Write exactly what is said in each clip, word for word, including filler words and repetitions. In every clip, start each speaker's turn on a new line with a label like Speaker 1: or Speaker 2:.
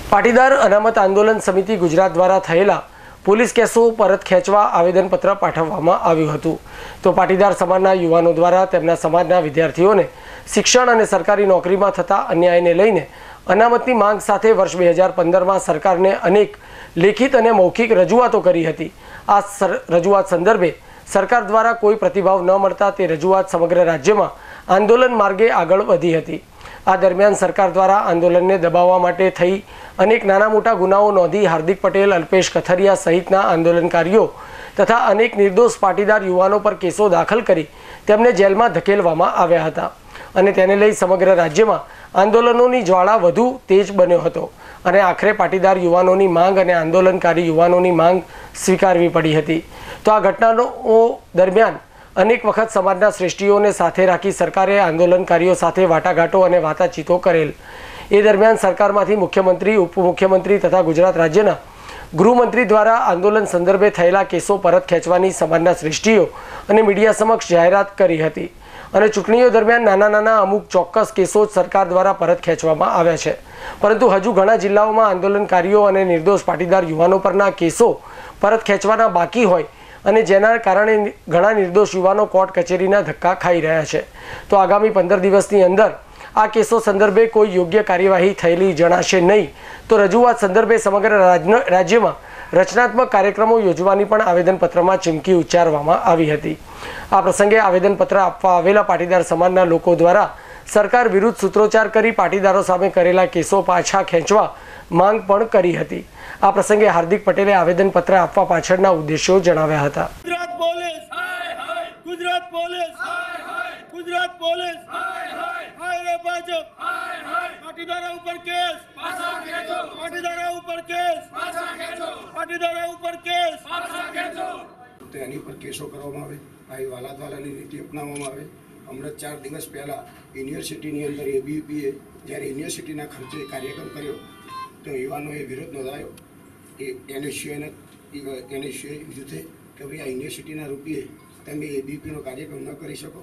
Speaker 1: પાટીદાર અનામત આંદોલન સમિતિ ગુજરાત દ્વારા થયેલા પોલીસ કેસો પરત ખેંચવા આવેદનપત્ર પાઠવવામાં આવ્યું હતું। તો પાટીદાર સમાજના યુવાનો દ્વારા તેમના સમાજના વિદ્યાર્થીઓને શિક્ષણ અને સરકારી નોકરીમાં થતા અન્યાયને લઈને અનામતની માંગ સાથે વર્ષ બે હજાર પંદરમાં સરકારને અનેક લેખિત અને મૌખિક રજૂઆતો કરી હતી। આ રજૂઆત સંદર્ભે સરકાર દ્વારા કોઈ પ્રતિભાવ ન મળતા તે રજૂઆત સમગ્ર રાજ્યમાં આંદોલન માર્ગે આગળ વધી હતી। આ દરમિયાન સરકાર દ્વારા આંદોલનને દબાવવા માટે થઈ અનેક નાના મોટા ગુનાઓ નોંધી હાર્દિક પટેલ, અલ્પેશ કથરિયા સહિતના આંદોલનકારીઓ તથા અનેક નિર્દોષ પાટીદાર યુવાનો પર કેસો દાખલ કરી તેમને જેલમાં ધકેલવામાં આવ્યા હતા અને તેને લઈ સમગ્ર રાજ્યમાં આંદોલનોની જ્વાળા વધુ તેજ બન્યો હતો અને આખરે પાટીદાર યુવાનોની માંગ અને આંદોલનકારી યુવાનોની માંગ સ્વીકારવી પડી હતી। તો આ ઘટનાઓ દરમિયાન અનેક વખત સમાજના શ્રેષ્ઠીઓને સાથે રાખી સરકારે આંદોલનકારીઓ સાથે વાટાઘાટો અને વાતાચીતો કરેલ। એ દરમિયાન સરકારમાંથી મુખ્યમંત્રી, ઉપમુખ્યમંત્રી તથા ગુજરાત રાજ્યના ગૃહમંત્રી દ્વારા આંદોલન સંદર્ભે થયેલા કેસો પરત ખેંચવાની સમાજના શ્રેષ્ઠીઓ અને મીડિયા સમક્ષ જાહેરાત કરી હતી અને ચૂંટણીઓ દરમિયાન નાના નાના અમુક ચોક્કસ કેસો જ સરકાર દ્વારા પરત ખેંચવામાં આવ્યા છે, પરંતુ હજુ ઘણા જિલ્લાઓમાં આંદોલનકારીઓ અને નિર્દોષ પાટીદાર યુવાનો પરના કેસો પરત ખેંચવાના બાકી હોય અને જેના કારણે ઘણા નિર્દોષ યુવાનો કોર્ટ કચેરીના ધક્કા ખાઈ રહ્યા છે। તો આગામી પંદર દિવસની અંદર આ કેસો સંદર્ભે કોઈ યોગ્ય કાર્યવાહી થયેલી જણાશે નહીં તો રજૂઆત સંદર્ભે સમગ્ર રાજ્યમાં રચનાત્મક કાર્યક્રમો યોજવાની પણ આવેદનપત્રમાં ચીમકી ઉચ્ચારવામાં આવી હતી। આ પ્રસંગે આવેદનપત્ર આપવા આવેલા પાટીદાર સમાજના લોકો દ્વારા સરકાર વિરુદ્ધ સૂત્રોચ્ચાર કરી પાટીદારો સામે કરેલા કેસો પાછા ખેંચવા માંગ પણ કરી હતી। આ પ્રસંગે હાર્દિક પટેલે આવેદનપત્ર આપવા પાછળના ઉદ્દેશો જણાવ્યા હતા।
Speaker 2: ગુજરાત પોલીસ હાય હાય ગુજરાત પોલીસ હાય હાય ગુજરાત પોલીસ હાય હાય હાય રે ભાજપ હાય હાય પાટીદારો ઉપર કેસ પાછા ખેંચો પાટીદારો ઉપર કેસ પાછા ખેંચો પાટીદારો ઉપર કેસ પાછા ખેંચો
Speaker 3: તો એની પર કેસો કરવામાં આવે, ભાઈ વાલાદવાલાની નીતિ અપનાવવામાં આવે। હમણાં ચાર દિવસ પહેલાં યુનિવર્સિટીની અંદર એબીવીપીએ જ્યારે યુનિવર્સિટીના ખર્ચે કાર્યક્રમ કર્યો તો યુવાનોએ વિરોધ નોંધાયો। એ એને સિવાયને એને સિવાય યુથે કે ભાઈ આ યુનિવર્સિટીના રૂપિયે તમે એબીવીપીનો કાર્યક્રમ ન કરી શકો।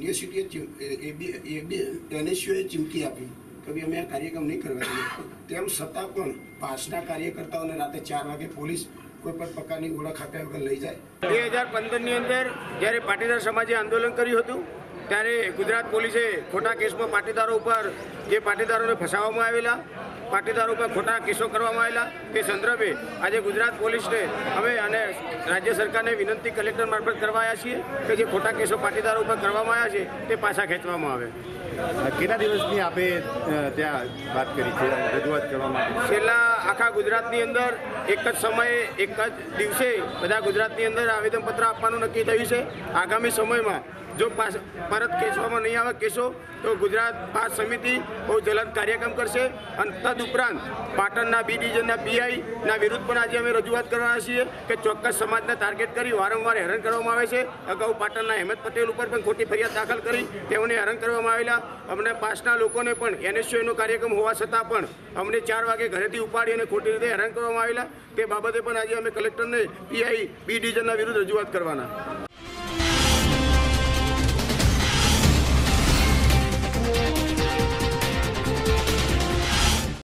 Speaker 3: યુનિવર્સિટીએ એને સિવાય ચીમકી આપી કે ભાઈ અમે આ કાર્યક્રમ નહીં કરવા દઈએ। તેમ છતાં પણ પાસના કાર્યકર્તાઓને રાતે ચાર વાગે પોલીસ કોઈ પણ પ્રકારની ઓળખ આપ્યા વગર લઈ જાય।
Speaker 2: બે હજાર પંદરની અંદર જ્યારે પાટીદાર સમાજે આંદોલન કર્યું હતું ત્યારે ગુજરાત પોલીસે ખોટા કેસમાં પાટીદારો ઉપર જે પાટીદારોને ફસાવવામાં આવેલા પાટીદારો ઉપર ખોટા કેસો કરવામાં આવેલા તે સંદર્ભે આજે ગુજરાત પોલીસને અમે અને રાજ્ય સરકારને વિનંતી કલેક્ટર મારફત કરવા આવ્યા છીએ કે જે ખોટા કેસો પાટીદારો ઉપર કરવામાં આવ્યા છે તે પાછા ખેંચવામાં આવે।
Speaker 4: કેટલા દિવસની આપે ત્યાં વાત કરી છે, રજૂઆત કરવામાં
Speaker 2: છેલ્લા આખા ગુજરાતની અંદર એક જ સમયે એક જ દિવસે બધા ગુજરાતની અંદર આવેદનપત્ર આપવાનું નક્કી થયું છે। આગામી સમયમાં જો પરત ખેંચવામાં નહીં આવે કેસો તો ગુજરાત પાસ સમિતિ બહુ જલદ કાર્યક્રમ કરશે અને તદુપરાંત પાટણના બી ડિવિઝનના પીઆઈના વિરુદ્ધ પણ આજે અમે રજૂઆત કરવાના છીએ કે ચોક્કસ સમાજને ટાર્ગેટ કરી વારંવાર હેરાન કરવામાં આવે છે। અગાઉ પાટણના અહેમદ પટેલ ઉપર પણ ખોટી ફરિયાદ દાખલ કરી તેઓને હેરાન કરવામાં આવેલા। અમને પાસના લોકોને પણ એનએસયુનો કાર્યક્રમ હોવા છતાં પણ અમને ચાર વાગે ઘરેથી ઉપાડી અને ખોટી રીતે હેરાન કરવામાં આવેલા। તે બાબતે પણ આજે અમે કલેક્ટરને પીઆઈ બી ડિવિઝનના વિરુદ્ધ રજૂઆત કરવાના।